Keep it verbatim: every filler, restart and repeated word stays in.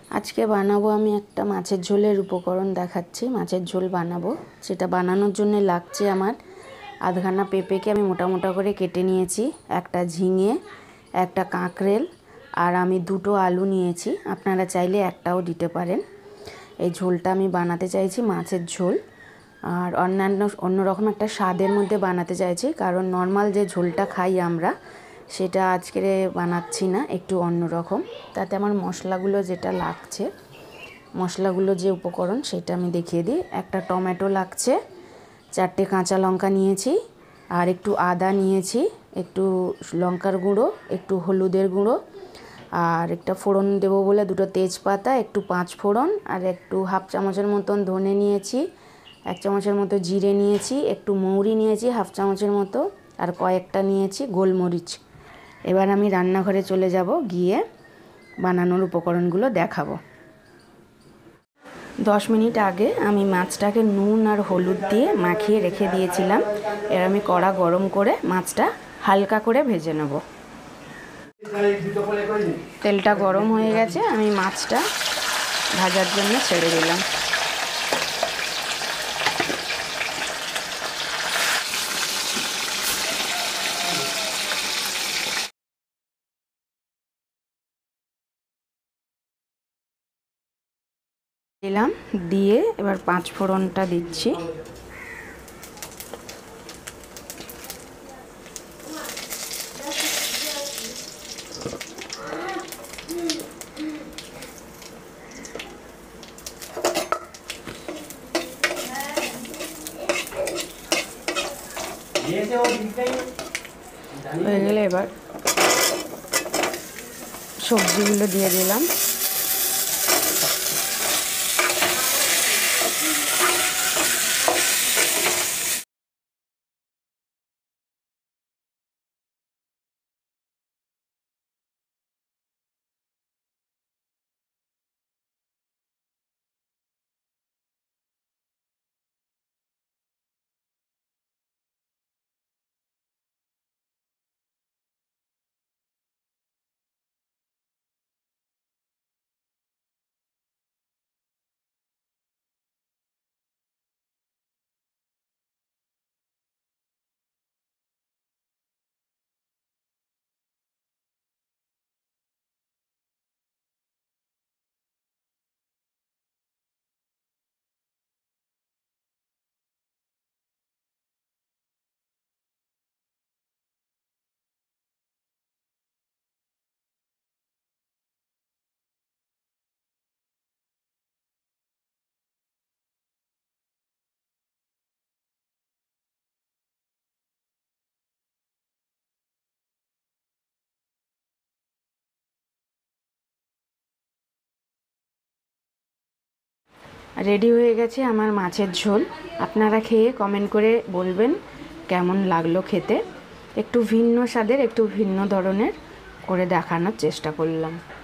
आज के बानाबो आमी एकटा माछेर झोलेर उपकरण देखाচ্ছি। माछेर झोल बानाबो, सेटा बानानोर जोन्नो लागছে आमार आधखाना पेঁপেকে आमी मोटा मोटा करे केटे निয়েছি, একটা ঝিঙে, একটা কাঁকরেল আর আমি দুটো আলু নিয়েছি। আপনারা চাইলে একটাও দিতে পারেন। এই ঝোলটা আমি বানাতে চাইছি মাছের ঝোল, আর অন্যান্য অন্যরকম একটা স্বাদের মধ্যে বানাতে চাইছি, কারণ নর্মাল যে ঝোলটা খাই আমরা সেটা আজকে বানাচ্ছি না, একটু অন্যরকম। তাতে আমার মশলাগুলো যেটা লাগছে, মশলাগুলো যে উপকরণ সেটা আমি দেখিয়ে দিই। একটা টমেটো লাগছে, চারটে কাঁচা লঙ্কা নিয়েছি, আর একটু আদা নিয়েছি, একটু লঙ্কার গুঁড়ো, একটু হলুদের গুঁড়ো, আর একটা ফোড়ন দেবো বলে দুটো তেজপাতা, একটু পাঁচ ফোড়ন, আর একটু হাফ চামচের মতন ধনে নিয়েছি, এক চামচের মতো জিরে নিয়েছি, একটু মৌরি নিয়েছি হাফ চামচের মতো, আর কয়েকটা নিয়েছি গোলমরিচ। এবার আমি রান্নাঘরে চলে যাব, গিয়ে বানানোর উপকরণগুলো দেখাবো। দশ মিনিট আগে আমি মাছটাকে নুন আর হলুদ দিয়ে মাখিয়ে রেখে দিয়েছিলাম। এর আমি কড়া গরম করে মাছটা হালকা করে ভেজে নেব। তেলটা গরম হয়ে গেছে, আমি মাছটা ভাজার জন্য ছেড়ে দিলাম। দিলাম, দিয়ে এবার পাঁচ ফোড়নটা দিচ্ছি। হয়ে গেলে এবার সবজিগুলো দিয়ে দিলাম। রেডি হয়ে গেছে আমার মাছের ঝোল। আপনারা খেয়ে কমেন্ট করে বলবেন কেমন লাগলো খেতে। একটু ভিন্ন স্বাদের, একটু ভিন্ন ধরনের করে দেখানোর চেষ্টা করলাম।